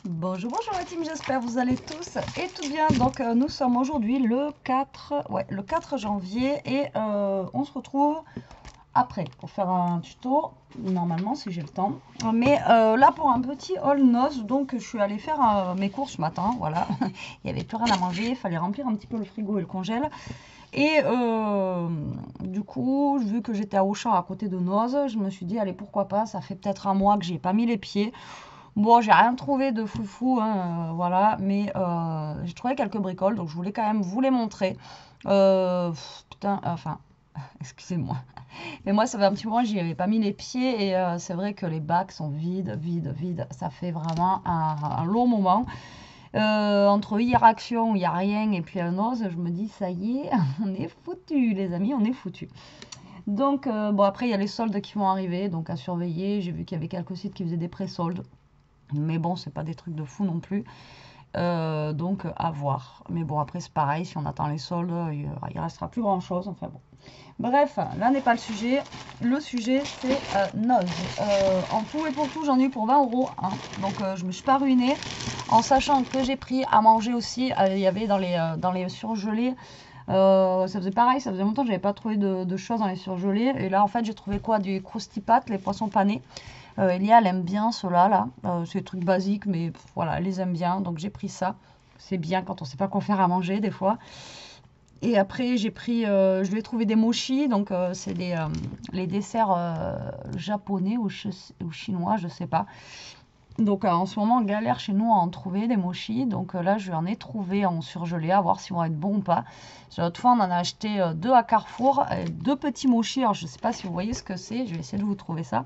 Bonjour, bonjour la team, j'espère que vous allez tous et tout bien. Donc nous sommes aujourd'hui le 4 janvier et on se retrouve après pour faire un tuto, normalement si j'ai le temps. Mais là pour un petit haul noce, donc je suis allée faire mes courses ce matin, voilà. Il n'y avait plus rien à manger, il fallait remplir un petit peu le frigo et le congèle. Et du coup, vu que j'étais à Auchan à côté de Noz, je me suis dit, allez pourquoi pas, ça fait peut-être un mois que j'ai pas mis les pieds. Bon, j'ai rien trouvé de foufou, hein, voilà, mais j'ai trouvé quelques bricoles, donc je voulais quand même vous les montrer. Putain, enfin, excusez-moi. Mais moi, ça fait un petit moment, j'y avais pas mis les pieds et c'est vrai que les bacs sont vides, vides, vides. Ça fait vraiment un long moment. Entre hier Action où il n'y a rien et puis un os, je me dis, ça y est, on est foutu, les amis, on est foutu. Donc, bon, après, il y a les soldes qui vont arriver, donc à surveiller. J'ai vu qu'il y avait quelques sites qui faisaient des pré-soldes. Mais bon, c'est pas des trucs de fou non plus. Donc à voir. Mais bon, après c'est pareil, si on attend les soldes, il restera plus grand chose. Enfin bon. Bref, là n'est pas le sujet. Le sujet c'est Noz. En tout et pour tout, j'en ai eu pour 20 €. Hein. Donc je me suis pas ruinée. En sachant que j'ai pris à manger aussi. Il y avait dans les surgelés. Ça faisait pareil, ça faisait longtemps que j'avais pas trouvé de choses dans les surgelés. Et là en fait j'ai trouvé quoi? Du Krusty Pat, les poissons panés. Elia, elle aime bien ceux-là, là. C'est des trucs basiques, mais voilà, elle les aime bien. Donc j'ai pris ça. C'est bien quand on sait pas quoi faire à manger, des fois. Et après, j'ai pris, je lui ai trouvé des mochis. Donc c'est les desserts japonais ou chinois, je sais pas. Donc en ce moment, on galère chez nous à en trouver des mochis. Donc là, je lui en ai trouvé en surgelé, à voir s'ils vont être bons ou pas. L'autre fois, on en a acheté 2 à Carrefour. 2 petits mochis. Alors, je sais pas si vous voyez ce que c'est. Je vais essayer de vous trouver ça.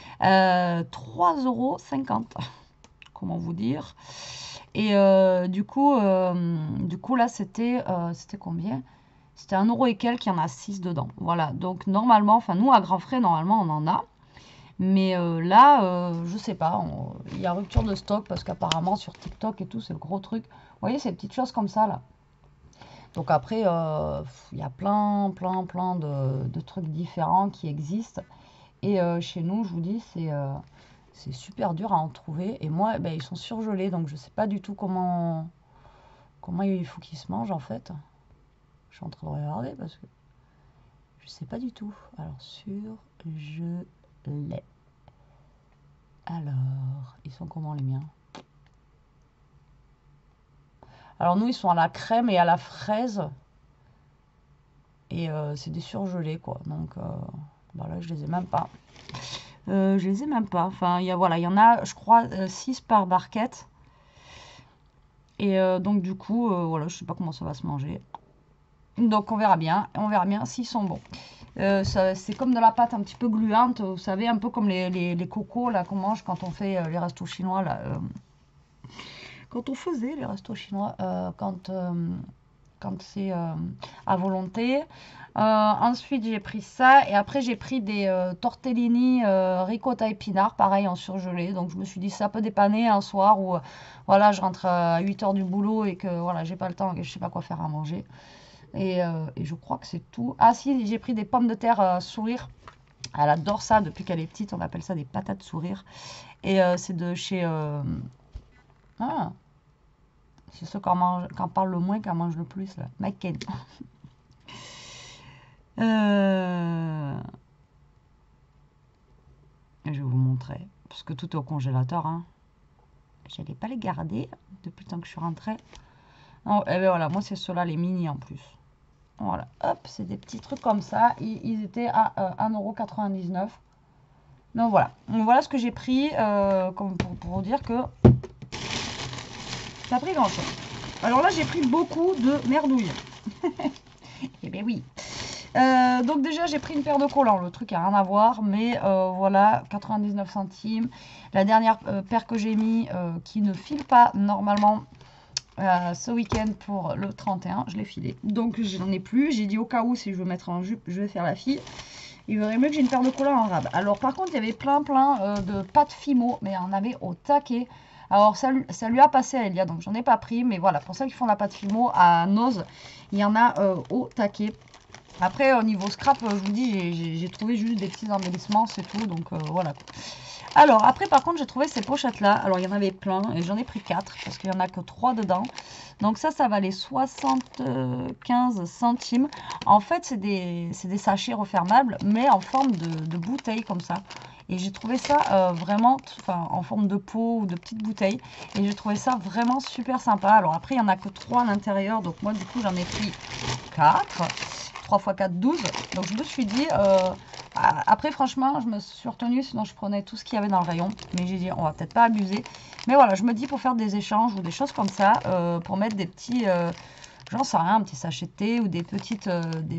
3,50 €. Comment vous dire? Et du coup, là, c'était combien? C'était 1 € et quelques, il y en a 6 dedans. Voilà, donc normalement, enfin nous, à grands frais, normalement, on en a. Mais là, je sais pas, il y a rupture de stock parce qu'apparemment, sur TikTok et tout, c'est le gros truc. Vous voyez, ces petites choses comme ça, là. Donc après, il y a plein de trucs différents qui existent. Et chez nous, je vous dis, c'est super dur à en trouver. Et moi, ben, ils sont surgelés, donc je sais pas du tout comment il faut qu'ils se mangent en fait. Je suis en train de regarder parce que je sais pas du tout. Alors, surgelés. Alors, ils sont comment les miens? Alors nous, ils sont à la crème et à la fraise. Et c'est des surgelés, quoi. Donc, bah là, je les ai même pas. Je les ai même pas. Enfin, voilà, il y en a, je crois, 6 par barquette. Et donc, du coup, voilà, je sais pas comment ça va se manger. Donc, on verra bien s'ils sont bons. C'est comme de la pâte un petit peu gluante, vous savez, un peu comme les cocos là qu'on mange quand on fait les restos chinois là. Quand on faisait les restos chinois, quand c'est à volonté. Ensuite, j'ai pris ça. Et après, j'ai pris des tortellini ricotta épinards, pareil en surgelé. Donc, je me suis dit, ça peut dépanner un soir où voilà, je rentre à 8 h du boulot et que voilà, j'ai pas le temps et que je sais pas quoi faire à manger. Et je crois que c'est tout. Ah si, j'ai pris des pommes de terre sourire. Elle adore ça depuis qu'elle est petite. On appelle ça des patates sourire. Et c'est de chez... Ah, c'est ceux qui en parlent le moins, qui en mangent le plus, là. McCain. Je vais vous montrer. Parce que tout est au congélateur. Hein. Je n'allais pas les garder depuis le temps que je suis rentrée. Oh, et bien voilà, moi c'est ceux-là, les mini en plus. Voilà, hop, c'est des petits trucs comme ça. Ils étaient à 1,99 €. Donc voilà. Donc, voilà ce que j'ai pris pour vous dire que ça a pris grand chose. Alors là, j'ai pris beaucoup de merdouilles. Eh bien oui. Donc déjà, j'ai pris une paire de collants. Le truc n'a rien à voir. Mais voilà, 99 centimes. La dernière paire que j'ai mis qui ne file pas normalement ce week-end pour le 31. Je l'ai filé. Donc je n'en ai plus. J'ai dit au cas où, si je veux mettre en jupe, je vais faire la fille. Il vaudrait mieux que j'ai une paire de collants en rab. Alors par contre, il y avait plein de pâtes Fimo. Mais on avait au taquet. Alors ça lui a passé à Elia, donc j'en ai pas pris, mais voilà, pour ceux qui font la pâte Fimo à Noz, il y en a au taquet. Après, au niveau scrap, je vous dis, j'ai trouvé juste des petits embellissements, c'est tout, donc voilà. Alors, après, par contre, j'ai trouvé ces pochettes-là. Alors, il y en avait plein et j'en ai pris 4 parce qu'il n'y en a que 3 dedans. Donc, ça valait 75 centimes. En fait, c'est des sachets refermables, mais en forme de bouteille comme ça. Et j'ai trouvé ça vraiment, enfin, en forme de pot ou de petite bouteille. Et j'ai trouvé ça vraiment super sympa. Alors, après, il n'y en a que 3 à l'intérieur. Donc, moi, du coup, j'en ai pris 4. 3 x 4, 12. Donc, je me suis dit... après, franchement, je me suis retenue, sinon je prenais tout ce qu'il y avait dans le rayon. Mais j'ai dit, on va peut-être pas abuser. Mais voilà, je me dis pour faire des échanges ou des choses comme ça, pour mettre des petits, j'en sais rien, un petit sachet de thé ou des petites,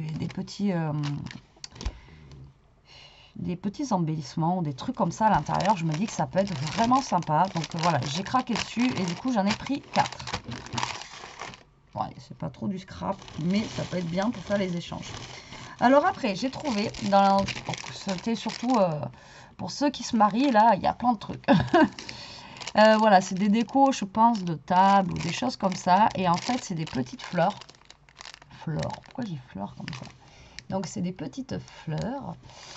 des petits embellissements ou des trucs comme ça à l'intérieur. Je me dis que ça peut être vraiment sympa. Donc voilà, j'ai craqué dessus et du coup, j'en ai pris 4. Ouais, c'est pas trop du scrap, mais ça peut être bien pour faire les échanges. Alors après, j'ai trouvé, c'était surtout pour ceux qui se marient, là, il y a plein de trucs. Voilà, c'est des décos, je pense, de table ou des choses comme ça. Et en fait, c'est des petites fleurs. Fleurs, pourquoi j'ai fleurs comme ça? Donc, c'est des petites fleurs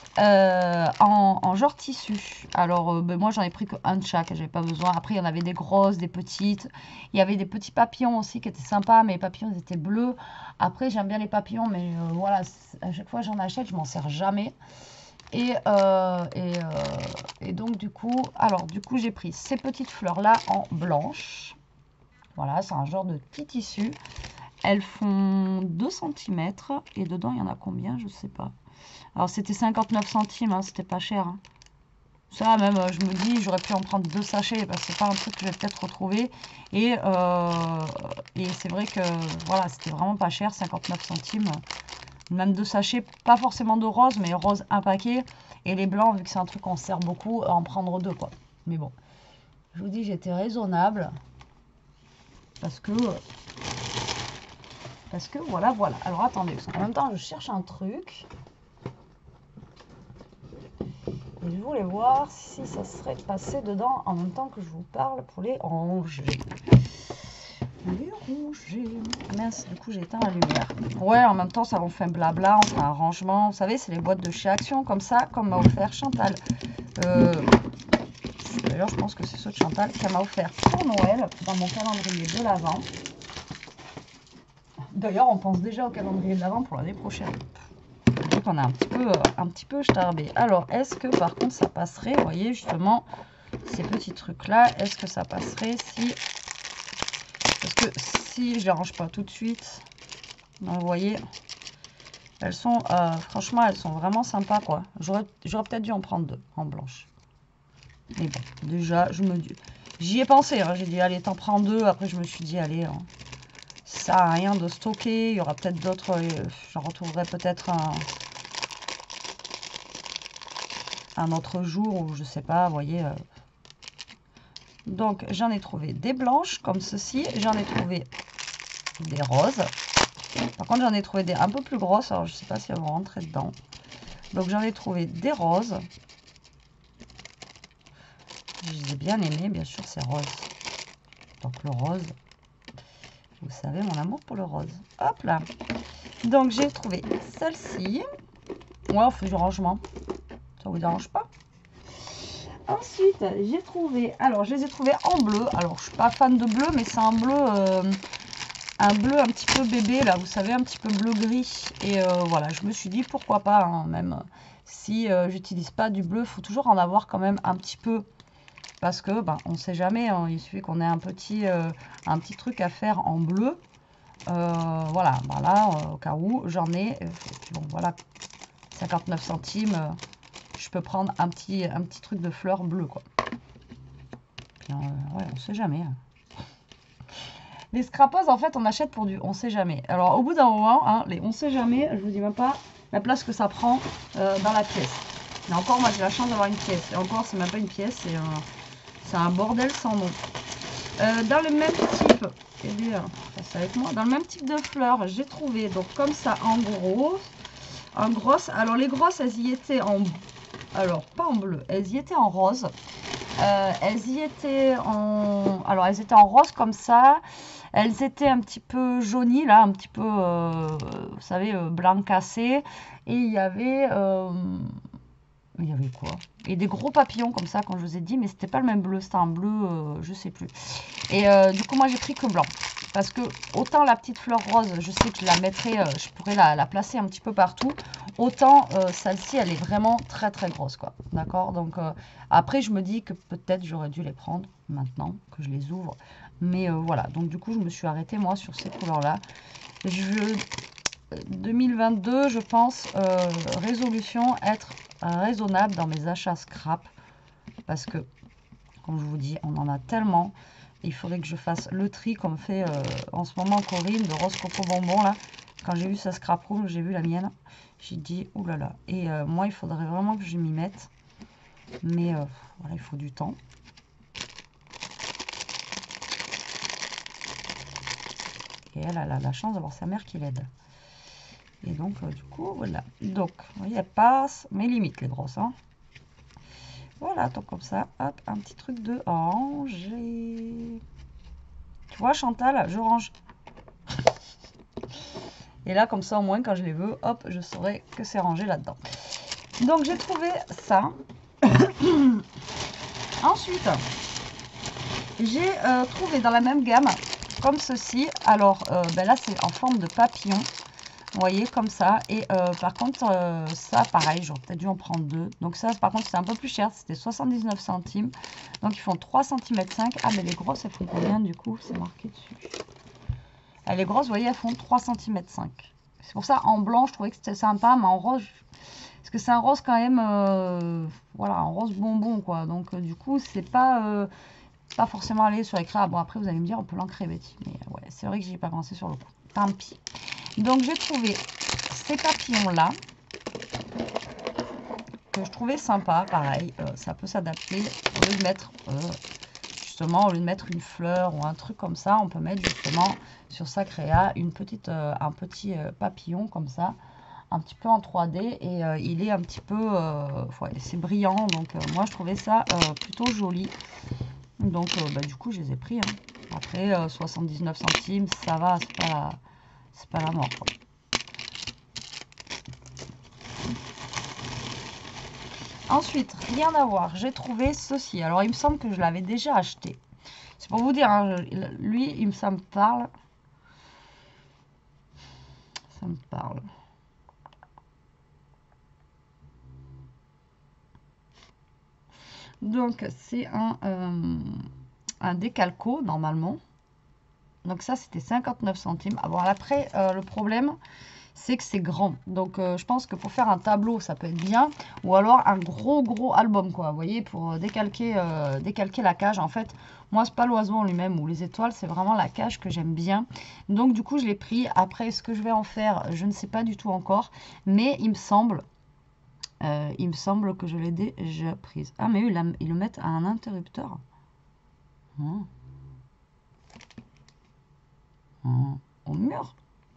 en genre tissu. Alors, ben, moi, j'en ai pris qu'un de chaque, j'avais pas besoin. Après, il y en avait des grosses, des petites. Il y avait des petits papillons aussi qui étaient sympas, mais les papillons, ils étaient bleus. Après, j'aime bien les papillons, mais voilà, à chaque fois que j'en achète, je m'en sers jamais. Et donc, du coup, j'ai pris ces petites fleurs-là en blanche. Voilà, c'est un genre de petit tissu. Elles font 2 cm et dedans, il y en a combien? Je sais pas. Alors, c'était 59 centimes, hein, c'était pas cher. Hein. Ça, même, je me dis, j'aurais pu en prendre 2 sachets parce que c'est pas un truc que je vais peut-être retrouver. Et c'est vrai que, voilà, c'était vraiment pas cher, 59 centimes. Même 2 sachets, pas forcément de rose, mais rose un paquet. Et les blancs, vu que c'est un truc qu'on sert beaucoup, en prendre 2, quoi. Mais bon, je vous dis, j'étais raisonnable. Parce que voilà. Alors, attendez, parce qu'en même temps, je cherche un truc. Et je voulais voir si ça serait passé dedans en même temps que je vous parle pour les ranger. Les ranger. Mince, du coup, j'ai éteint la lumière. Ouais, en même temps, ça en fait un blabla, on fait un rangement. Vous savez, c'est les boîtes de chez Action, comme ça, comme m'a offert Chantal. D'ailleurs, je pense que c'est ceux de Chantal qu'elle m'a offert pour Noël, dans mon calendrier de l'Avent. D'ailleurs, on pense déjà au calendrier de l'Avent pour l'année prochaine. Donc, on a un petit peu starbé. Alors, est-ce que, par contre, ça passerait, vous voyez, justement, ces petits trucs-là, est-ce que ça passerait si... Parce que si je les range pas tout de suite, donc, vous voyez, elles sont, franchement, elles sont vraiment sympas, quoi. J'aurais peut-être dû en prendre 2 en blanche. Mais bon, déjà, j'y ai pensé, hein. J'ai dit, allez, t'en prends 2. Après, je me suis dit, allez, hein, ça sert à rien de stocker. Il y aura peut-être d'autres, j'en retrouverai peut-être un autre jour, ou je sais pas, vous voyez. Donc, j'en ai trouvé des blanches, comme ceci. J'en ai trouvé des roses. Par contre, j'en ai trouvé des un peu plus grosses. Alors, je sais pas si elles vont rentrer dedans. Donc, j'en ai trouvé des roses. Je les ai bien aimées, bien sûr, c'est rose. Donc, le rose, vous savez, mon amour pour le rose. Hop là. Donc, j'ai trouvé celle-ci. Ouais, on fait du rangement. Ça vous dérange pas? Ensuite, j'ai trouvé... Alors, je les ai trouvées en bleu. Alors, je suis pas fan de bleu, mais c'est un bleu un petit peu bébé, là. Vous savez, un petit peu bleu-gris. Et voilà, je me suis dit, pourquoi pas, hein, même si j'utilise pas du bleu, il faut toujours en avoir quand même un petit peu. Parce que, ben, on sait jamais, hein, il suffit qu'on ait un petit truc à faire en bleu. Voilà, au cas où, j'en ai. Bon, voilà, 59 centimes. Je peux prendre un petit truc de fleurs bleues, quoi. Puis, ouais, on sait jamais. Hein. Les scrapos, en fait, on achète pour du on sait jamais. Alors, au bout d'un moment, hein, les on sait jamais, je vous dis même pas la place que ça prend dans la pièce. Et encore, moi, j'ai la chance d'avoir une pièce. Et encore, c'est même pas une pièce, c'est un bordel sans nom. Dans le même type, eh bien, passe avec moi. Dans le même type de fleurs, j'ai trouvé, donc comme ça, en grosse. Alors, les grosses, elles y étaient en... Alors, pas en bleu, elles y étaient en rose. Elles y étaient en... Alors, elles étaient en rose comme ça. Elles étaient un petit peu jaunies, là, un petit peu, vous savez, blanc cassé. Et il y avait Il y avait quoi? Et des gros papillons comme ça, quand je vous ai dit, mais c'était pas le même bleu, c'était un bleu, je sais plus. Et du coup, moi j'ai pris que blanc. Parce que autant la petite fleur rose, je sais que je la mettrai, je pourrais la placer un petit peu partout. Autant celle-ci, elle est vraiment très très grosse, quoi. D'accord? Donc après, je me dis que peut-être j'aurais dû les prendre maintenant que je les ouvre. Mais voilà, donc du coup, je me suis arrêtée moi sur ces couleurs-là. 2022, je pense, résolution, être raisonnable dans mes achats scrap. Parce que, comme je vous dis, on en a tellement. Il faudrait que je fasse le tri comme fait en ce moment Corinne de Rose Coco Bonbon là. Quand j'ai vu sa scrap room, j'ai vu la mienne. J'ai dit oulala. Et moi, il faudrait vraiment que je m'y mette. Mais voilà, il faut du temps. Et elle a la chance d'avoir sa mère qui l'aide. Et donc, du coup, voilà. Donc, vous voyez, elle passe mes limites, les grosses. Hein. Voilà, donc comme ça, hop, un petit truc de ranger. Tu vois, Chantal, je range. Et là, comme ça, au moins, quand je les veux, hop, je saurai que c'est rangé là-dedans. Donc, j'ai trouvé ça. Ensuite, j'ai trouvé dans la même gamme, comme ceci. Alors, ben là, c'est en forme de papillon. Vous voyez, comme ça. Et par contre, ça, pareil, j'aurais peut-être dû en prendre deux. Donc ça, par contre, c'est un peu plus cher. C'était 79 centimes. Donc, ils font 3 cm 5. Ah, mais les grosses, elles font combien, du coup? C'est marqué dessus. Ah, les grosses, vous voyez, elles font 3 cm 5. C'est pour ça, en blanc, je trouvais que c'était sympa. Mais en rose, parce que c'est un rose quand même, voilà, un rose bonbon, quoi. Donc, du coup, c'est pas forcément aller sur l'écran. Bon, après, vous allez me dire, on peut l'ancrer, Betty. Mais ouais, c'est vrai que j'y ai pas pensé sur le coup. Tant pis. Donc, j'ai trouvé ces papillons-là, que je trouvais sympa. Pareil, ça peut s'adapter. Au lieu de mettre, justement, au lieu de mettre une fleur ou un truc comme ça, on peut mettre justement sur sa créa un petit papillon comme ça, un petit peu en 3D. Et il est un petit peu, ouais, c'est brillant. Donc, moi, je trouvais ça plutôt joli. Donc, bah, du coup, je les ai pris. Hein. Après, 79 centimes, ça va, c'est pas la mort, quoi. Ensuite, rien à voir, j'ai trouvé ceci. Alors, il me semble que je l'avais déjà acheté. C'est pour vous dire, hein, lui, ça me parle. Ça me parle. Donc, c'est un décalco, normalement. Donc, ça, c'était 59 centimes. Ah, bon, après, le problème, c'est que c'est grand. Donc, je pense que pour faire un tableau, ça peut être bien. Ou alors un gros album, quoi. Vous voyez, pour décalquer la cage. En fait, moi, c'est pas l'oiseau en lui-même ou les étoiles, c'est vraiment la cage que j'aime bien. Donc, du coup, je l'ai pris. Après, ce que je vais en faire, je ne sais pas du tout encore. Mais il me semble que je l'ai déjà prise. Ah, mais eux, ils le mettent à un interrupteur. Oh. Oh. Au mur.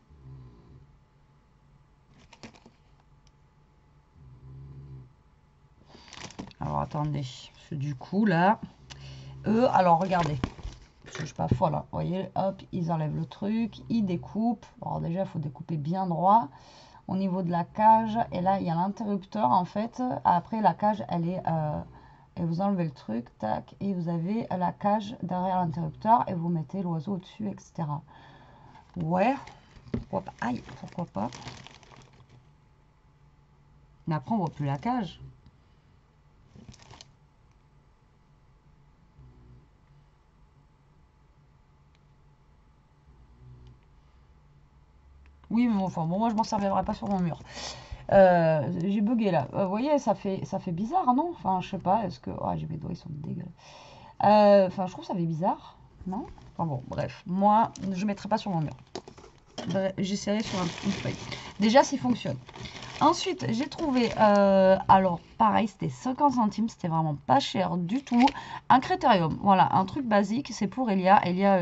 Alors, attendez. Parce que du coup, là... Eux, alors, regardez. Je suis pas folle. Hein. Vous voyez, hop, ils enlèvent le truc. Ils découpent. Alors, déjà, il faut découper bien droit. Au niveau de la cage. Et là, il y a l'interrupteur, en fait. Après, la cage, elle est... et vous enlevez le truc, tac. Et vous avez la cage derrière l'interrupteur. Et vous mettez l'oiseau au-dessus, etc. Ouais. Pourquoi pas? Aïe, pourquoi pas? Mais après, on voit plus la cage. Oui, mais enfin, bon, moi, je m'en servirai pas sur mon mur. J'ai bugué là. Vous voyez, ça fait bizarre, non? Enfin, je sais pas, est-ce que... Ah, j'ai mes doigts, ils sont dégueulasses. Enfin, je trouve ça fait bizarre, non? Enfin bon, bref. Moi, je ne mettrai pas sur mon mur. J'essaierai sur une feuille. Déjà, s'il fonctionne. Ensuite, j'ai trouvé... alors, pareil, c'était 50 centimes. C'était vraiment pas cher du tout. Un critérium. Voilà, un truc basique. C'est pour Elia. Elia...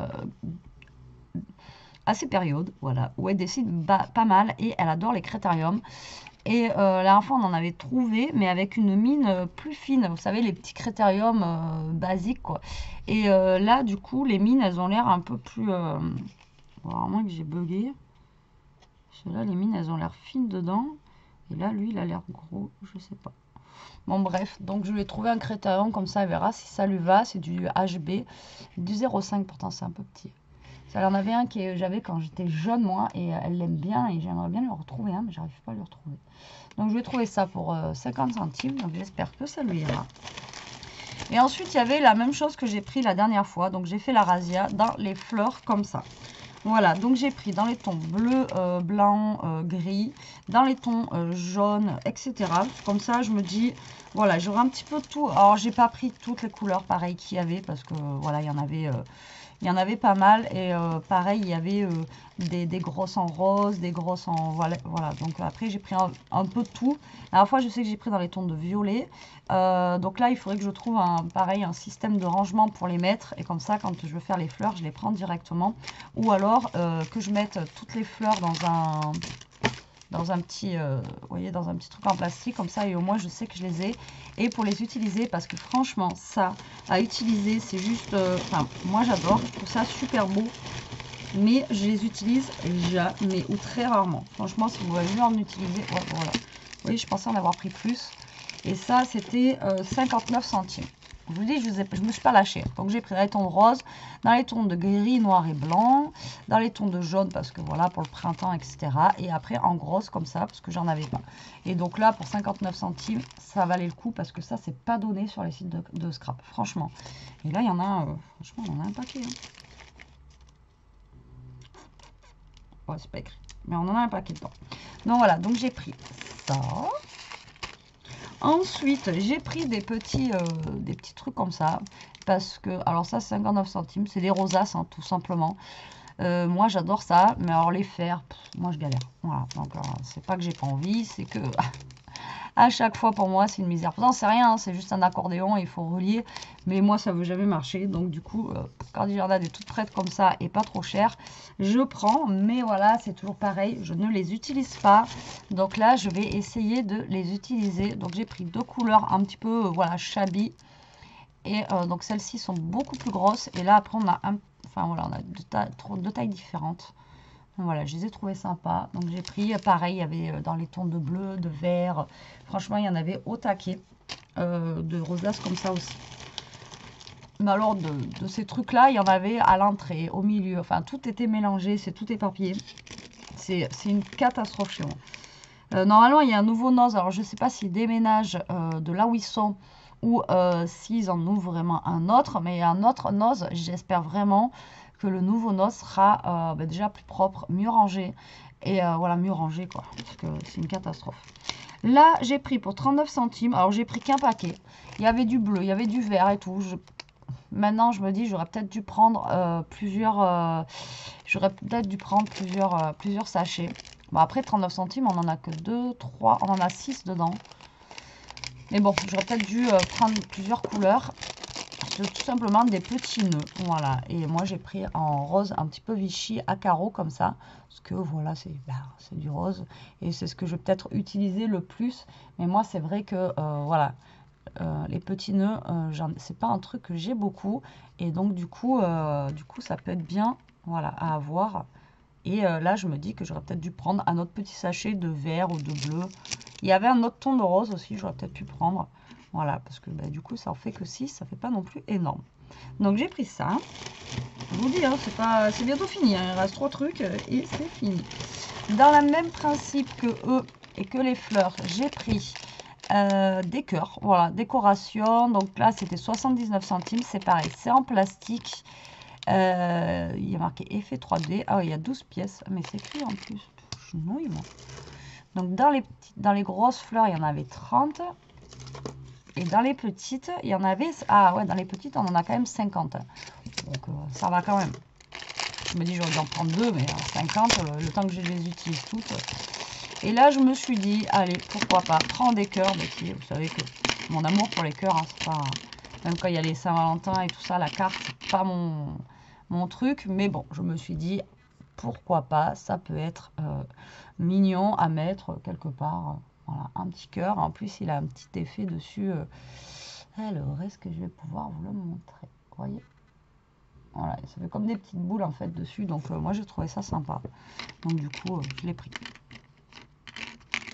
à ces périodes, voilà, où elle dessine pas mal et elle adore les critériums. Et la dernière fois, on en avait trouvé, mais avec une mine plus fine. Vous savez, les petits critériums basiques, quoi. Et là, du coup, les mines, elles ont l'air un peu plus... Bon, à moins que j'ai bugué. Là, les mines, elles ont l'air fines dedans. Et là, lui, il a l'air gros, je sais pas. Bon bref, donc je lui ai trouvé un crétaillon comme ça, elle verra si ça lui va. C'est du HB, du 0,5 pourtant c'est un peu petit. Ça en avait un que j'avais quand j'étais jeune moi et elle l'aime bien et j'aimerais bien le retrouver, hein, mais j'arrive pas à le retrouver. Donc je vais trouver ça pour 50 centimes, donc j'espère que ça lui ira. Et ensuite il y avait la même chose que j'ai pris la dernière fois, donc j'ai fait la razzia dans les fleurs comme ça. Voilà, donc j'ai pris dans les tons bleu, blanc, gris, dans les tons jaunes, etc. Comme ça, je me dis, voilà, j'aurai un petit peu tout. Alors, j'ai pas pris toutes les couleurs pareilles qu'il y avait parce que, voilà, il y en avait pas mal. Et pareil, il y avait des grosses en rose, des grosses en... Voilà, donc après, j'ai pris un peu de tout. La dernière fois, je sais que j'ai pris dans les tons de violet. Donc là, il faudrait que je trouve pareil, un système de rangement pour les mettre. Et comme ça, quand je veux faire les fleurs, je les prends directement. Ou alors que je mette toutes les fleurs dans un petit, vous voyez, dans un petit truc en plastique. Comme ça, et au moins, je sais que je les ai. Et pour les utiliser, parce que franchement, ça, à utiliser, c'est juste... Enfin, moi, j'adore. Je trouve ça super beau. Mais je les utilise jamais ou très rarement. Franchement, si vous voulez en utiliser... Ouais, voilà. Vous voyez, je pensais en avoir pris plus. Et ça, c'était 59 centimes. Je vous dis, je me suis pas lâchée. Donc, j'ai pris dans les tons de rose, dans les tons de gris, noir et blanc, dans les tons de jaune, parce que voilà, pour le printemps, etc. Et après, en grosse, comme ça, parce que j'en avais pas. Et donc là, pour 59 centimes, ça valait le coup, parce que ça, c'est pas donné sur les sites de scrap, franchement. Et là, il y en a, franchement, on en a un paquet. Hein. Ouais, c'est pas écrit. Mais on en a un paquet dedans. Donc voilà, donc j'ai pris ça. Ensuite, j'ai pris des petits trucs comme ça. Parce que, alors ça, c'est 59 centimes. C'est des rosaces, hein, tout simplement. Moi, j'adore ça. Mais alors, les faire, moi, je galère. Voilà. Donc, c'est pas que j'ai pas envie. C'est que à chaque fois, pour moi, c'est une misère. Pourtant, c'est rien. Hein, c'est juste un accordéon. Il faut relier. Mais moi, ça veut jamais marcher. Donc, du coup, quand il y en a des toutes prêtes comme ça et pas trop chères, je prends. Mais voilà, c'est toujours pareil. Je ne les utilise pas. Donc là, je vais essayer de les utiliser. Donc, j'ai pris deux couleurs un petit peu, voilà, shabby. Et donc, celles-ci sont beaucoup plus grosses. Et là, après, on a enfin, voilà, on a deux tailles différentes. Donc, voilà, je les ai trouvées sympas. Donc, j'ai pris, pareil, il y avait dans les tons de bleu, de vert. Franchement, il y en avait au taquet. De rosaces comme ça aussi. Mais alors, de ces trucs-là, il y en avait à l'entrée, au milieu. Enfin, tout était mélangé, c'est tout éparpillé. C'est une catastrophe chez moi. Normalement, il y a un nouveau noz. Alors, je ne sais pas s'ils déménagent de là où ils sont ou s'ils en ouvrent vraiment un autre. Mais il y a un autre noz. J'espère vraiment que le nouveau noz sera déjà plus propre, mieux rangé. Et voilà, mieux rangé, quoi. Parce que c'est une catastrophe. Là, j'ai pris pour 39 centimes. Alors, j'ai pris qu'un paquet. Il y avait du bleu, il y avait du vert et tout. Maintenant, je me dis, j'aurais peut-être dû prendre plusieurs sachets. Bon, après, 39 centimes, on en a que 2, 3, on en a 6 dedans. Mais bon, j'aurais peut-être dû prendre plusieurs couleurs. C'est tout simplement des petits nœuds. Voilà. Et moi, j'ai pris en rose un petit peu Vichy à carreaux comme ça. Parce que voilà, c'est du rose. Et c'est ce que je vais peut-être utiliser le plus. Mais moi, c'est vrai que, voilà. Les petits nœuds, c'est pas un truc que j'ai beaucoup. Et donc, du coup, ça peut être bien, voilà, à avoir. Et là, je me dis que j'aurais peut-être dû prendre un autre petit sachet de vert ou de bleu. Il y avait un autre ton de rose aussi, j'aurais peut-être pu prendre. Voilà, parce que du coup, ça en fait que 6, ça fait pas non plus énorme. Donc, j'ai pris ça. Je vous dis, hein, c'est bientôt fini. Hein, il reste 3 trucs et c'est fini. Dans le même principe que eux et que les fleurs, j'ai pris des cœurs. Voilà, décoration. Donc là, c'était 79 centimes. C'est pareil, c'est en plastique. Il y a marqué effet 3D. Ah oui, il y a 12 pièces. Mais c'est écrit en plus. Je nouille, moi. Donc, dans les grosses fleurs, il y en avait 30. Et dans les petites, il y en avait... Ah ouais, dans les petites, on en a quand même 50. Donc, ça va quand même. Je me dis, j'aurais dû en prendre 2, mais 50, le temps que je les utilise toutes. Et là, je me suis dit, allez, pourquoi pas, prends des cœurs. Vous savez que mon amour pour les cœurs, hein, c'est pas... Même quand il y a les Saint-Valentin et tout ça, la carte, c'est pas mon truc. Mais bon, je me suis dit, pourquoi pas, ça peut être mignon à mettre quelque part. Voilà, un petit cœur. En plus, il a un petit effet dessus. Alors, est-ce que je vais pouvoir vous le montrer? Vous voyez? Voilà, ça fait comme des petites boules en fait dessus. Donc, moi, j'ai trouvé ça sympa. Donc, du coup, je l'ai pris.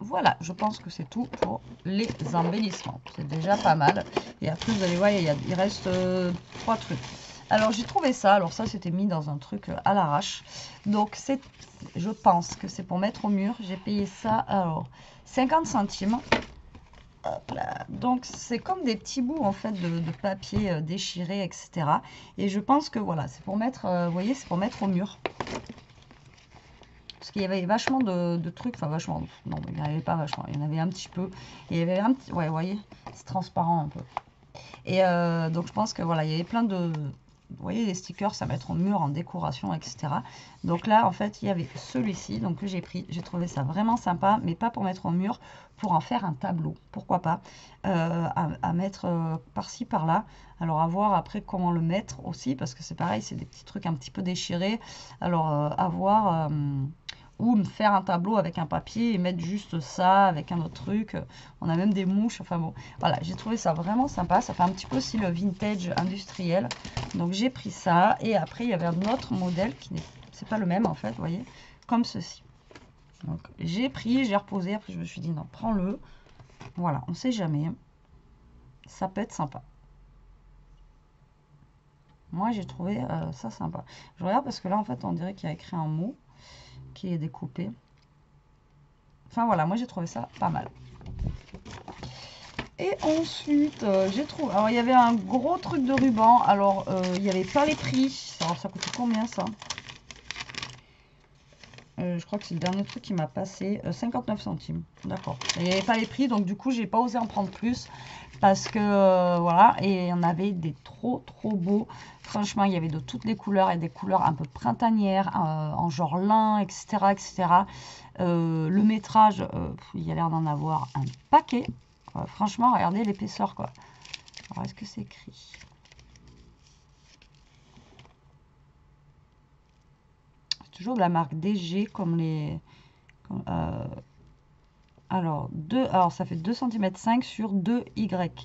voilà, je pense que c'est tout pour les embellissements. C'est déjà pas mal. Et après, vous allez voir, il reste 3 trucs. Alors, j'ai trouvé ça. Alors, ça, c'était mis dans un truc à l'arrache. Donc, je pense que c'est pour mettre au mur. J'ai payé ça, alors, 50 centimes. Hop là. Donc, c'est comme des petits bouts, en fait, de papier déchiré, etc. Et je pense que, voilà, c'est pour mettre, vous voyez, c'est pour mettre au mur. Parce qu'il y avait vachement de trucs, enfin vachement, non, il n'y en avait pas vachement, il y en avait un petit peu. Il y avait un petit, ouais, vous voyez, c'est transparent un peu. Et donc je pense que voilà, il y avait plein de, vous voyez, les stickers à mettre au mur, en décoration, etc. Donc là, en fait, il y avait celui-ci, donc que j'ai pris. J'ai trouvé ça vraiment sympa, mais pas pour mettre au mur, pour en faire un tableau. Pourquoi pas, à mettre par-ci, par-là. Alors à voir après comment le mettre aussi, parce que c'est pareil, c'est des petits trucs un petit peu déchirés. Alors à voir... ou me faire un tableau avec un papier et mettre juste ça avec un autre truc. On a même des mouches, enfin bon. Voilà, j'ai trouvé ça vraiment sympa. Ça fait un petit peu aussi le vintage industriel. Donc j'ai pris ça. Et après, il y avait un autre modèle qui n'est... C'est pas le même en fait, vous voyez. Comme ceci. Donc j'ai pris, j'ai reposé. Après, je me suis dit non, prends-le. Voilà, on sait jamais. Ça peut être sympa. Moi, j'ai trouvé ça sympa. Je regarde parce que là, en fait, on dirait qu'il y a écrit un mot qui est découpé. Enfin voilà, moi j'ai trouvé ça pas mal. Et ensuite, j'ai trouvé... Alors il y avait un gros truc de ruban. Alors il n'y avait pas les prix. Alors ça coûte combien ça? Je crois que c'est le dernier truc qui m'a passé. 59 centimes. D'accord. Il n'y avait pas les prix, donc du coup j'ai pas osé en prendre plus. Parce que voilà, et il y en avait des trop beaux. Franchement, il y avait de toutes les couleurs et des couleurs un peu printanières, en genre lin, etc. etc. Le métrage, il y a l'air d'en avoir un paquet. Franchement, regardez l'épaisseur, quoi. Alors, est-ce que c'est écrit? C'est toujours de la marque DG, comme les... alors, ça fait 2,5 cm sur 2Y.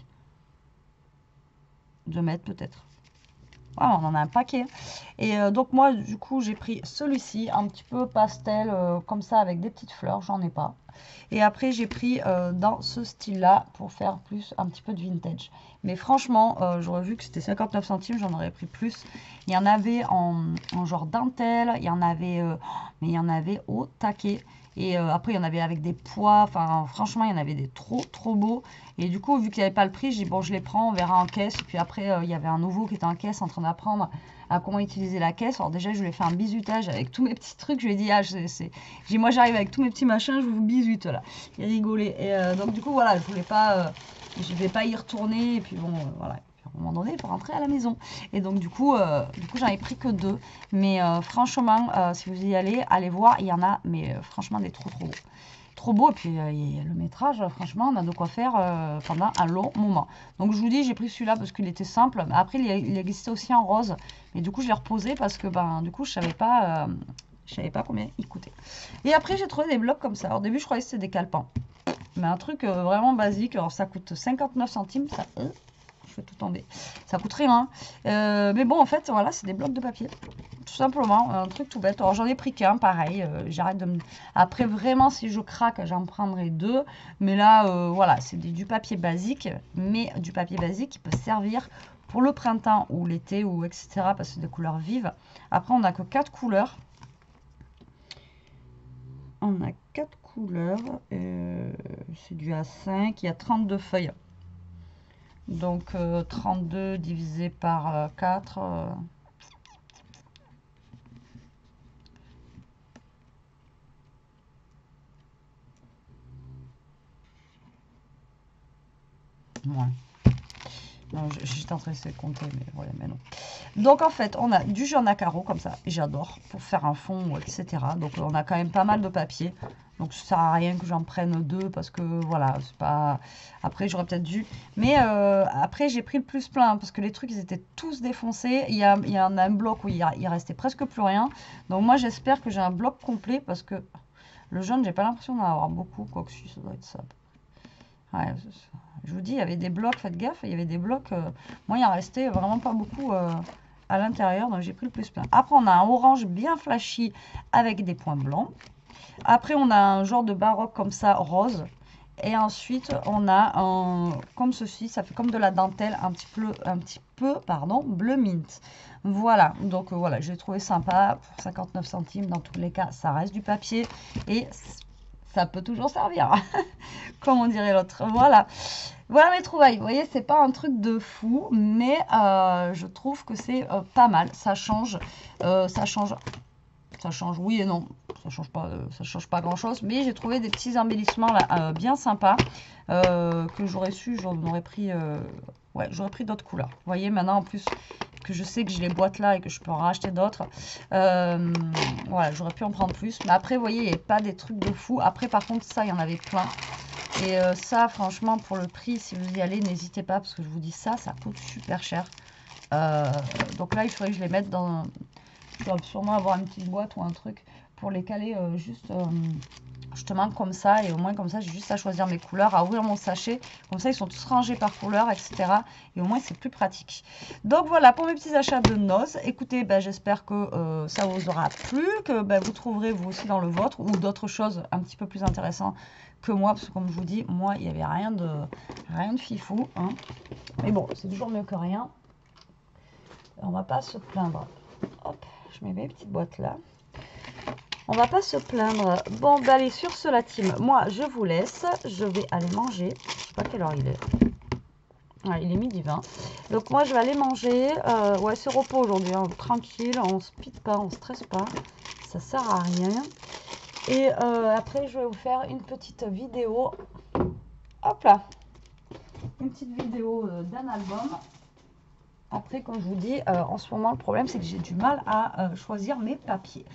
2 mètres peut-être. Voilà, on en a un paquet. Et donc moi, du coup, j'ai pris celui-ci, un petit peu pastel, comme ça, avec des petites fleurs. J'en ai pas. Et après, j'ai pris dans ce style-là, pour faire plus un petit peu de vintage. Mais franchement, j'aurais vu que c'était 59 centimes, j'en aurais pris plus. Il y en avait en genre dentelle, il y en avait, mais il y en avait au taquet. Et après, il y en avait avec des pois. Enfin, franchement, il y en avait des trop beaux. Et du coup, vu qu'il n'y avait pas le prix, j'ai dit, bon, je les prends, on verra en caisse. Et puis après, il y avait un nouveau qui était en caisse, en train d'apprendre à comment utiliser la caisse. Alors déjà, je lui ai fait un bisutage avec tous mes petits trucs. Je lui ai dit, moi, j'arrive avec tous mes petits machins, je vous bisute, là. Il rigolait. Et donc, du coup, voilà, je voulais pas... je vais pas y retourner. Et puis bon, voilà. À un moment donné, pour rentrer à la maison. Et donc, du coup j'en ai pris que 2. Mais franchement, si vous y allez, allez voir. Il y en a, mais franchement, des trop beaux. Trop beau. Et puis, le métrage, franchement, on a de quoi faire pendant un long moment. Donc, je vous dis, j'ai pris celui-là parce qu'il était simple. Mais après, il existait aussi en rose. Mais du coup, je l'ai reposé parce que, du coup, je savais pas combien il coûtait. Et après, j'ai trouvé des blocs comme ça. Alors, au début, je croyais que c'était des calepins. Mais un truc vraiment basique. Alors, ça coûte 59 centimes. Ça... je fais tout tomber. Ça coûte rien. Mais bon, en fait, voilà, c'est des blocs de papier. Tout simplement, un truc tout bête. Alors, j'en ai pris qu'un, pareil. J'arrête de me... Après, vraiment, si je craque, j'en prendrai 2. Mais là, voilà, c'est du papier basique. Mais du papier basique qui peut servir pour le printemps ou l'été, ou etc. Parce que c'est des couleurs vives. Après, on n'a que 4 couleurs. On a 4 couleurs. C'est du A5. Il y a 32 feuilles. Donc 32 divisé par 4. Ouais. J'étais en train de compter, mais voilà, mais non. Donc en fait, on a du jaune à carreaux comme ça, j'adore, pour faire un fond, etc. Donc on a quand même pas mal de papier. Donc ça sert à rien que j'en prenne 2 parce que voilà, c'est pas... Après j'aurais peut-être dû... Mais après j'ai pris le plus plein parce que les trucs ils étaient tous défoncés. Il y en a un bloc où il restait presque plus rien. Donc moi j'espère que j'ai un bloc complet parce que le jaune j'ai pas l'impression d'en avoir beaucoup. Quoique si, ça doit être ça. Ouais, je vous dis, il y avait des blocs, faites gaffe, il y avait des blocs. Moi il en restait vraiment pas beaucoup à l'intérieur, donc j'ai pris le plus plein. Après on a un orange bien flashy avec des points blancs. Après, on a un genre de baroque comme ça, rose. Et ensuite, on a un, comme ceci, ça fait comme de la dentelle, un petit peu, pardon, bleu mint. Voilà, donc voilà, j'ai trouvé sympa pour 59 centimes. Dans tous les cas, ça reste du papier et ça peut toujours servir, comme on dirait l'autre. Voilà, voilà mes trouvailles. Vous voyez, c'est pas un truc de fou, mais je trouve que c'est pas mal. Ça change, ça change. Ça change oui et non, ça change pas grand chose, mais j'ai trouvé des petits embellissements là bien sympas que j'aurais su, j'en aurais pris, ouais, j'aurais pris d'autres couleurs. Vous voyez maintenant en plus que je sais que j'ai les boîtes là et que je peux en racheter d'autres, voilà, j'aurais pu en prendre plus, mais après vous voyez il n'y a pas des trucs de fou. Après par contre ça il y en avait plein et ça franchement pour le prix si vous y allez n'hésitez pas parce que je vous dis ça coûte super cher. Donc là il faudrait que je les mette dans je dois sûrement avoir une petite boîte ou un truc pour les caler juste justement comme ça. Et au moins comme ça, j'ai juste à choisir mes couleurs, à ouvrir mon sachet. Comme ça, ils sont tous rangés par couleur, etc. Et au moins, c'est plus pratique. Donc voilà pour mes petits achats de noces. Écoutez, ben, j'espère que ça vous aura plu, que ben, vous trouverez vous aussi dans le vôtre ou d'autres choses un petit peu plus intéressantes que moi. Parce que comme je vous dis, moi, il n'y avait rien de fifou. Hein. Mais bon, c'est toujours mieux que rien. On va pas se plaindre. Hop, je mets mes petites boîtes là. On va pas se plaindre. Bon, bah allez, sur ce la team, moi je vous laisse. Je vais aller manger. Je sais pas quelle heure il est. Ouais, il est midi 20. Donc moi je vais aller manger. Ouais, c'est repos aujourd'hui, hein, tranquille. On se speed pas, on stresse pas. Ça sert à rien. Et après je vais vous faire une petite vidéo. Hop là. Une petite vidéo d'un album. Après, comme je vous dis, en ce moment, le problème, c'est que j'ai du mal à choisir mes papiers.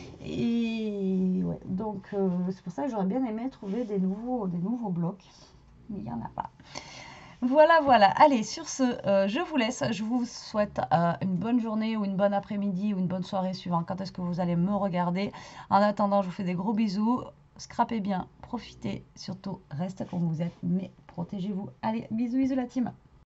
Et ouais, donc c'est pour ça que j'aurais bien aimé trouver des nouveaux blocs. Mais il n'y en a pas. Voilà, voilà. Allez, sur ce, je vous laisse. Je vous souhaite une bonne journée ou une bonne après-midi ou une bonne soirée suivant quand est-ce que vous allez me regarder. En attendant, je vous fais des gros bisous. Scrapez bien, profitez. Surtout, restez comme vous êtes, mais protégez-vous. Allez, bisous, bisous la team.